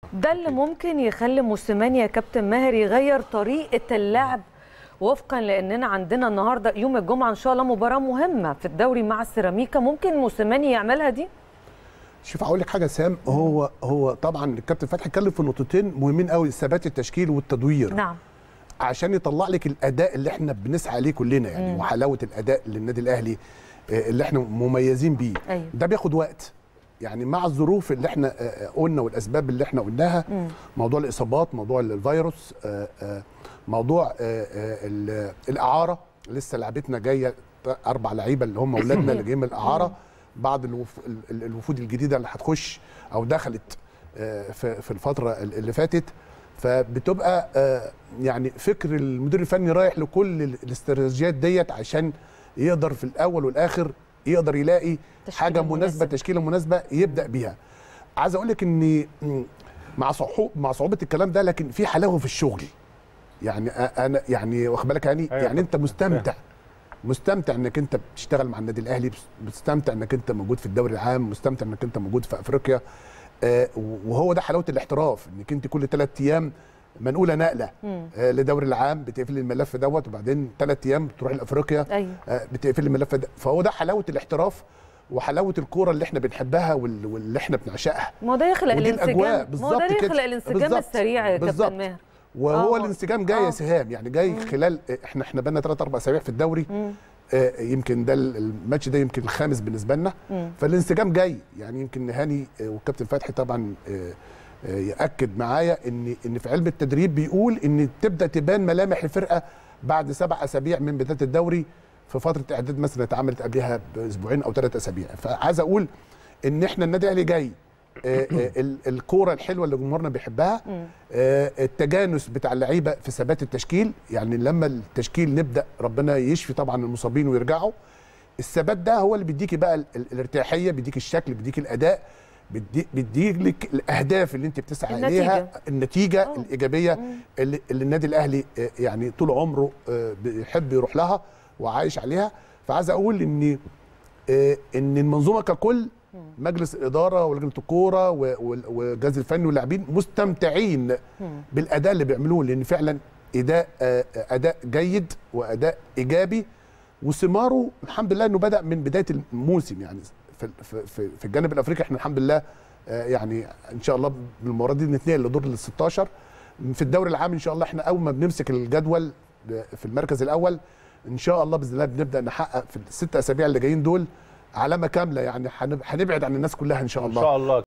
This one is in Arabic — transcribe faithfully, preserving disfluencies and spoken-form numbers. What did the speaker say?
ده اللي ممكن يخلي موسيماني يا كابتن ماهر يغير طريقه اللعب وفقا لاننا عندنا النهارده يوم الجمعه ان شاء الله مباراه مهمه في الدوري مع السيراميكا، ممكن موسيماني يعملها دي؟ شوف هقول لك حاجه سام، هو هو طبعا الكابتن فتحي اتكلم في نقطتين مهمين قوي، ثبات التشكيل والتدوير. نعم. عشان يطلع لك الاداء اللي احنا بنسعى عليه كلنا يعني، مم. وحلاوه الاداء للنادي الاهلي اللي احنا مميزين بيه. أيوه. ده بياخد وقت يعني مع الظروف اللي احنا قلنا والاسباب اللي احنا قلناها، مم. موضوع الاصابات، موضوع الفيروس، موضوع الاعاره، لسه لعبتنا جايه اربع لعيبه اللي هم اولادنا اللي جايين من الاعاره، بعض الوفود الجديده اللي هتخش او دخلت في الفتره اللي فاتت، فبتبقى يعني فكر المدير الفني رايح لكل الاستراتيجيات ديت عشان يقدر في الاول والاخر يقدر يلاقي حاجه مناسبه، تشكيله مناسبه يبدا بيها. عايز اقول لك ان مع صعوبه مع صعوبه الكلام ده، لكن في حلاوه في الشغل يعني. انا يعني واخد بالك يعني يعني انت مستمتع مستمتع انك انت بتشتغل مع النادي الاهلي، مستمتع انك انت موجود في الدوري العام، مستمتع انك انت موجود في افريقيا. آه وهو ده حلاوه الاحتراف، انك انت كل ثلاث ايام منقوله نقله آه لدوري العام، بتقفل الملف دوت، وبعدين ثلاث ايام بتروح لافريقيا. أيوه. آه بتقفل الملف ده. فهو ده حلاوه الاحتراف وحلاوه الكوره اللي احنا بنحبها واللي احنا بنعشقها. ما هو ده يخلق الانسجام، ما هو ده يخلق الانسجام السريع يا كابتن ماهر. وهو آه. الانسجام جاي يا سهام يعني، جاي مم. خلال احنا احنا بقالنا ثلاث اربع اسابيع في الدوري، آه يمكن ده الماتش ده يمكن الخامس بالنسبه لنا، فالانسجام جاي يعني. يمكن هاني والكابتن فتحي طبعا آه آه ياكد معايا ان ان في علم التدريب بيقول ان تبدا تبان ملامح الفرقه بعد سبع اسابيع من بدايه الدوري، في فتره اعداد مثلا اتعملت قبلها باسبوعين او ثلاث اسابيع. فعايز اقول ان احنا النادي الاهلي جاي آه آه الكوره الحلوه اللي جمهورنا بيحبها، آه التجانس بتاع اللعيبه في ثبات التشكيل، يعني لما التشكيل نبدا ربنا يشفي طبعا المصابين ويرجعوا، الثبات ده هو اللي بيديكي بقى الارتياحيه، بيديك الشكل، بيديك الاداء، بيديك لك الاهداف اللي انت بتسعى اليها، النتيجه أوه. الايجابيه اللي, اللي النادي الاهلي يعني طول عمره بيحب يروح لها وعايش عليها. فعايز اقول ان ان المنظومه ككل، مجلس الاداره ولجنه الكوره والجهاز الفني واللاعبين مستمتعين بالاداء اللي بيعملوه، لان فعلا اداء اداء جيد واداء ايجابي، وثماره الحمد لله انه بدا من بدايه الموسم يعني. في في في الجانب الافريقي احنا الحمد لله يعني ان شاء الله بالمباراه دي نتنقل لدور ال ستاشر. في الدوري العام ان شاء الله احنا اول ما بنمسك الجدول في المركز الاول ان شاء الله باذن الله بنبدا نحقق في الست اسابيع اللي جايين دول علامه كامله يعني، هنبعد عن الناس كلها ان شاء الله. ان شاء الله.